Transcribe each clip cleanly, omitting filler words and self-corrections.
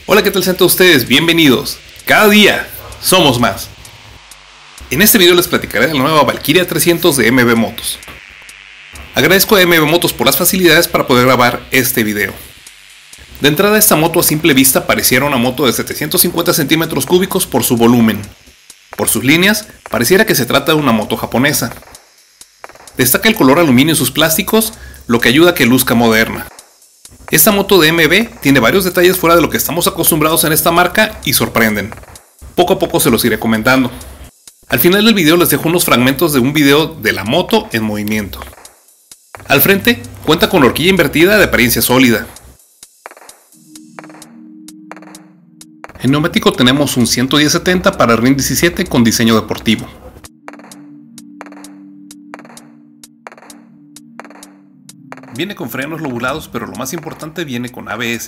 Hola, ¿qué tal sean todos ustedes? Bienvenidos. Cada día somos más. En este video les platicaré de la nueva Valkyria 300 de MB Motos. Agradezco a MB Motos por las facilidades para poder grabar este video. De entrada, esta moto a simple vista pareciera una moto de 750 centímetros cúbicos por su volumen. Por sus líneas, pareciera que se trata de una moto japonesa. Destaca el color aluminio en sus plásticos, lo que ayuda a que luzca moderna. Esta moto de MB tiene varios detalles fuera de lo que estamos acostumbrados en esta marca y sorprenden. Poco a poco se los iré comentando. Al final del video les dejo unos fragmentos de un video de la moto en movimiento. Al frente cuenta con horquilla invertida de apariencia sólida. En neumático tenemos un 110/70 para RIN 17 con diseño deportivo. Viene con frenos lobulados, pero lo más importante viene con ABS.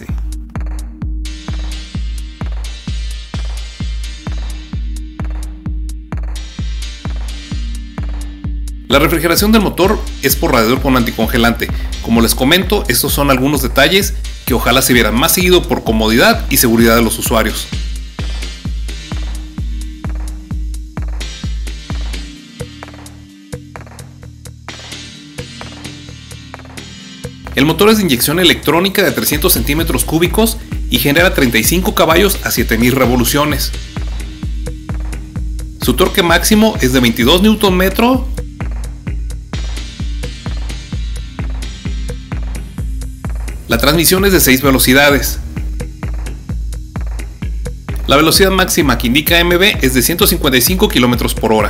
La refrigeración del motor es por radiador con anticongelante. Como les comento, estos son algunos detalles que ojalá se vieran más seguido por comodidad y seguridad de los usuarios. El motor es de inyección electrónica de 300 centímetros cúbicos y genera 35 caballos a 7000 revoluciones. Su torque máximo es de 22 Nm. La transmisión es de 6 velocidades. La velocidad máxima que indica MB es de 155 km por hora.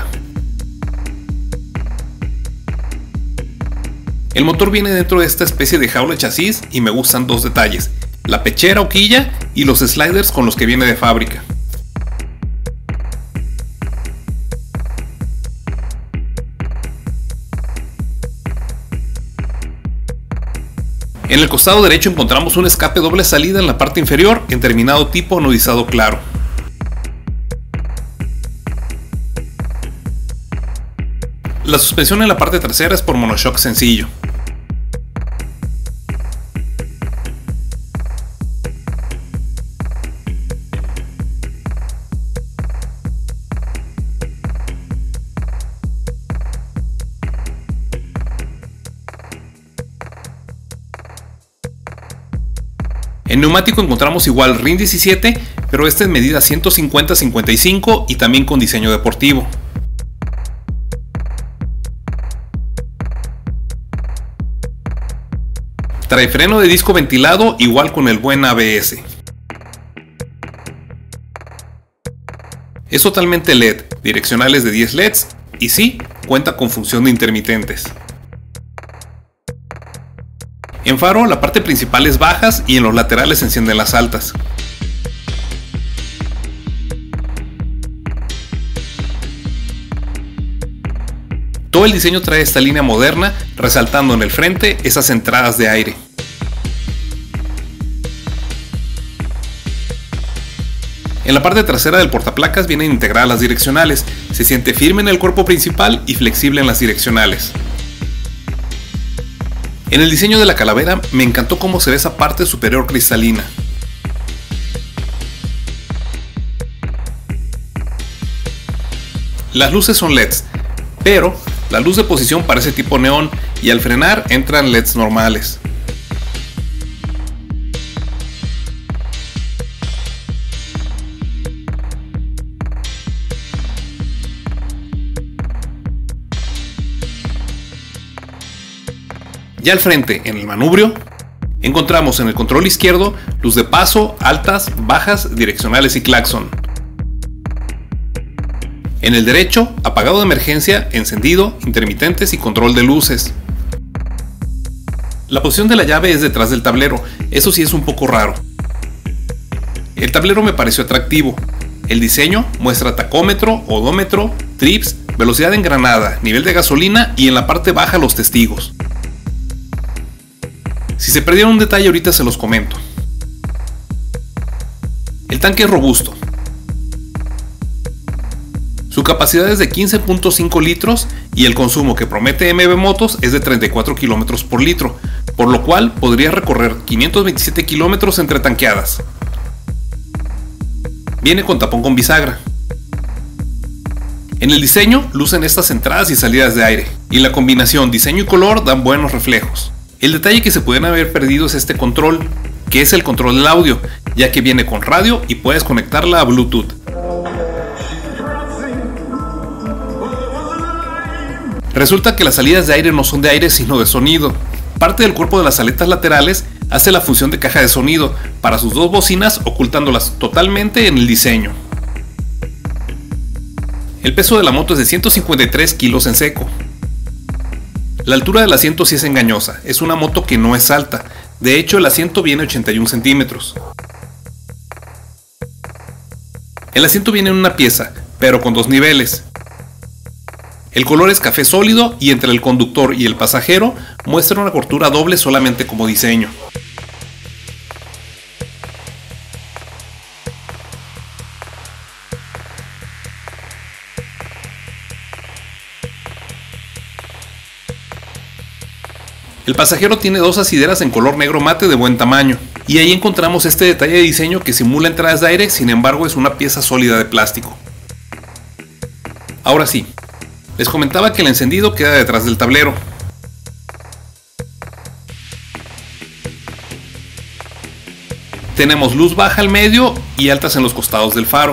El motor viene dentro de esta especie de jaula chasis y me gustan dos detalles: la pechera o quilla y los sliders con los que viene de fábrica. En el costado derecho encontramos un escape doble salida en la parte inferior en terminado tipo anodizado claro. La suspensión en la parte trasera es por monoshock sencillo. En neumático encontramos igual RIN 17, pero este en medida 150/55 y también con diseño deportivo. Trae freno de disco ventilado igual con el buen ABS. Es totalmente LED, direccionales de 10 LEDs y sí, cuenta con función de intermitentes. En faro la parte principal es bajas y en los laterales se encienden las altas. Todo el diseño trae esta línea moderna, resaltando en el frente esas entradas de aire. En la parte trasera del portaplacas vienen integradas las direccionales, se siente firme en el cuerpo principal y flexible en las direccionales. En el diseño de la calavera me encantó cómo se ve esa parte superior cristalina. Las luces son LEDs, pero la luz de posición parece tipo neón y al frenar entran LEDs normales. Ya al frente, en el manubrio, encontramos en el control izquierdo luz de paso, altas, bajas, direccionales y claxon. En el derecho, apagado de emergencia, encendido, intermitentes y control de luces. La posición de la llave es detrás del tablero, eso sí es un poco raro. El tablero me pareció atractivo. El diseño muestra tacómetro, odómetro, trips, velocidad de engranada, nivel de gasolina y en la parte baja los testigos. Si se perdieron un detalle ahorita se los comento. El tanque es robusto. Su capacidad es de 15.5 litros y el consumo que promete MB Motos es de 34 km por litro, por lo cual podría recorrer 527 km entre tanqueadas. Viene con tapón con bisagra. En el diseño lucen estas entradas y salidas de aire, y la combinación diseño y color dan buenos reflejos. El detalle que se pueden haber perdido es este control, que es el control del audio, ya que viene con radio y puedes conectarla a Bluetooth. Resulta que las salidas de aire no son de aire sino de sonido. Parte del cuerpo de las aletas laterales hace la función de caja de sonido para sus dos bocinas, ocultándolas totalmente en el diseño. El peso de la moto es de 153 kilos en seco. La altura del asiento sí es engañosa, es una moto que no es alta, de hecho el asiento viene 81 centímetros. El asiento viene en una pieza, pero con dos niveles. El color es café sólido y entre el conductor y el pasajero muestra una cortura doble solamente como diseño. El pasajero tiene dos asideras en color negro mate de buen tamaño, y ahí encontramos este detalle de diseño que simula entradas de aire, sin embargo es una pieza sólida de plástico. Ahora sí, les comentaba que el encendido queda detrás del tablero. Tenemos luz baja al medio y altas en los costados del faro.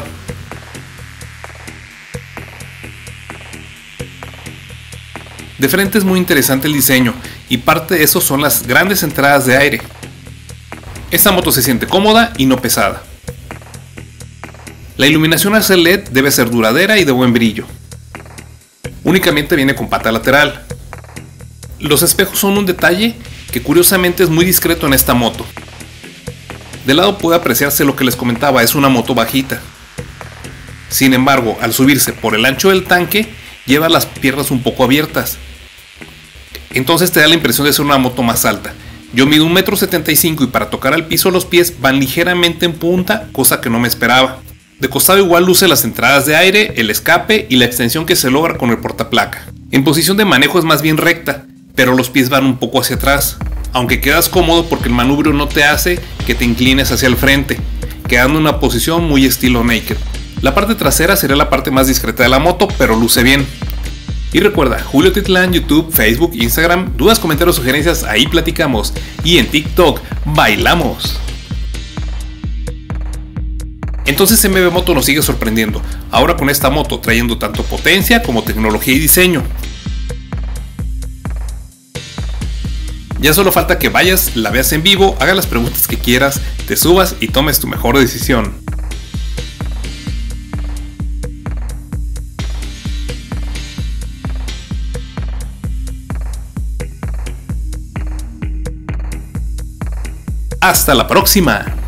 De frente es muy interesante el diseño y parte de eso son las grandes entradas de aire. Esta moto se siente cómoda y no pesada. La iluminación al ser LED debe ser duradera y de buen brillo. Únicamente viene con pata lateral. Los espejos son un detalle que curiosamente es muy discreto en esta moto. De lado puede apreciarse lo que les comentaba, es una moto bajita. Sin embargo, al subirse por el ancho del tanque, lleva las piernas un poco abiertas. Entonces te da la impresión de ser una moto más alta. Yo mido 1,75 m y para tocar al piso los pies van ligeramente en punta, cosa que no me esperaba. De costado igual luce las entradas de aire, el escape y la extensión que se logra con el portaplaca. En posición de manejo es más bien recta, pero los pies van un poco hacia atrás, aunque quedas cómodo porque el manubrio no te hace que te inclines hacia el frente, quedando en una posición muy estilo naked. La parte trasera será la parte más discreta de la moto, pero luce bien. Y recuerda, Julio Titlán, YouTube, Facebook, Instagram, dudas, comentarios, sugerencias, ahí platicamos. Y en TikTok, bailamos. Entonces MB Moto nos sigue sorprendiendo, ahora con esta moto trayendo tanto potencia como tecnología y diseño. Ya solo falta que vayas, la veas en vivo, hagas las preguntas que quieras, te subas y tomes tu mejor decisión. ¡Hasta la próxima!